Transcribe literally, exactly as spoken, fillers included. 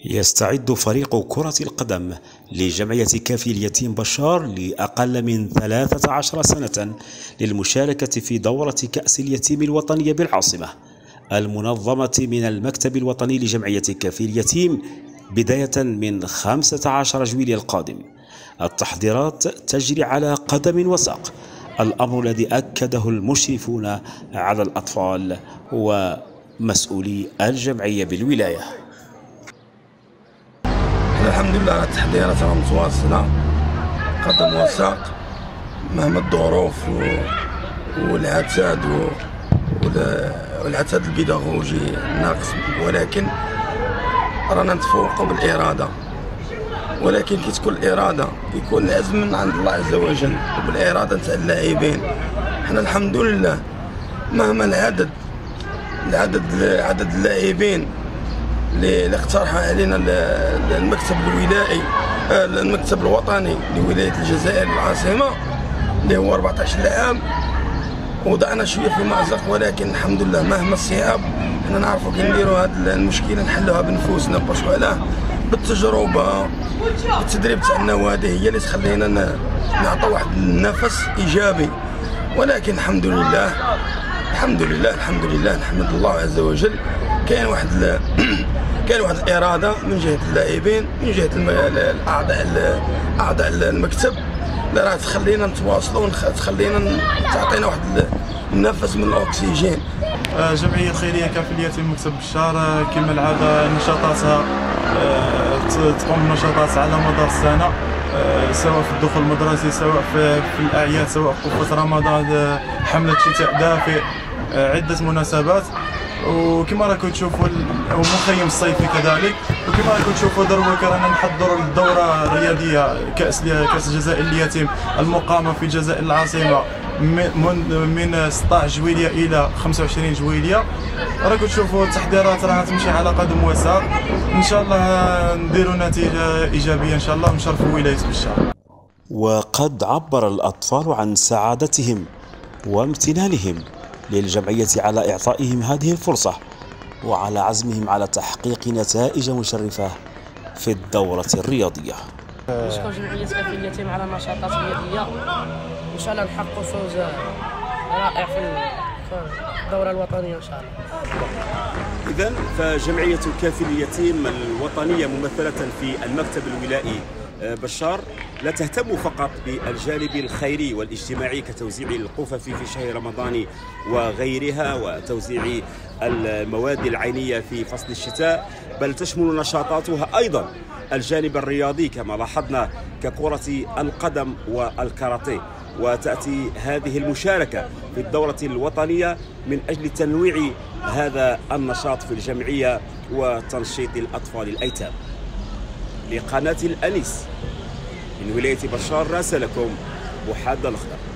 يستعد فريق كرة القدم لجمعية كافي اليتيم بشار لأقل من ثلاثة عشر سنة للمشاركة في دورة كأس اليتيم الوطنية بالعاصمة المنظمة من المكتب الوطني لجمعية كافي اليتيم بداية من خمسة عشر جويلية القادم. التحضيرات تجري على قدم وساق، الأمر الذي أكده المشرفون على الأطفال ومسؤولي الجمعية بالولاية. الحمد لله على التحضيرات راه متواصلة قدم وساق مهما الظروف والعتاد والعتاد البيداغوجي ناقص، ولكن رانا نتفوقوا بالإرادة. ولكن كي تكون الإرادة يكون العزم من عند الله عز وجل، وبالإرادة تاع اللاعبين. حنا الحمد لله مهما العدد العدد عدد اللاعبين اللي اقترح علينا المكتب الولائي المكتب الوطني لولاية الجزائر العاصمة اللي هو أربعطاش لاعب، وضعنا شويه في مأزق، ولكن الحمد لله مهما الصعاب حنا نعرفوا كي نديروا هذه المشكله نحلوها بنفوسنا. باش علاه بالتجربه بالتدريب تاع النوادي هي اللي تخلينا نعطوا واحد النفس ايجابي. ولكن الحمد لله الحمد لله الحمد لله نحمد الله عز وجل، كاين واحد كاين واحد الاراده من جهه اللاعبين من جهه الاعضاء اعضاء المكتب اللي راه تخلينا نتواصلوا وتخلينا تعطينا واحد النفس من الاكسجين. جمعيه خيريه كافي اليتيم مكتب بشار كما العاده نشاطاتها تقوم بنشاطات على مدار السنه، سواء في الدخول المدرسي سواء في, في الاعياد سواء في رمضان، حمله شتاء دافئ، عده مناسبات. وكما راكم تشوفوا ومخيم الصيفي كذلك، وكما راكم تشوفوا دروك رانا نحضروا الدوره الرياضيه كاس كاس الجزائر اليتيم المقامه في الجزائر العاصمه من من ستة عشر جويليه الى خمسة وعشرين جويليه. راكم تشوفوا التحضيرات راها تمشي على قدم وساق، ان شاء الله نديروا نتيجه ايجابيه ان شاء الله ونشرفوا ولايه بشار. وقد عبر الأطفال عن سعادتهم وامتنانهم للجمعية على إعطائهم هذه الفرصة وعلى عزمهم على تحقيق نتائج مشرفة في الدورة الرياضية. نشكر جمعية كافي اليتيم على النشاطات الرياضية، وإن شاء الله نحققوا فوز رائع في الدورة الوطنية إن شاء الله. إذن فجمعية كافي اليتيم الوطنية ممثلة في المكتب الولائي بشار لا تهتم فقط بالجانب الخيري والاجتماعي كتوزيع القفف في شهر رمضان وغيرها وتوزيع المواد العينية في فصل الشتاء، بل تشمل نشاطاتها أيضا الجانب الرياضي كما لاحظنا ككرة القدم والكاراتيه. وتأتي هذه المشاركة في الدورة الوطنية من أجل تنويع هذا النشاط في الجمعية وتنشيط الأطفال الأيتام. لقناة الأنيس من ولاية بشار راسلكم محمد الخضر.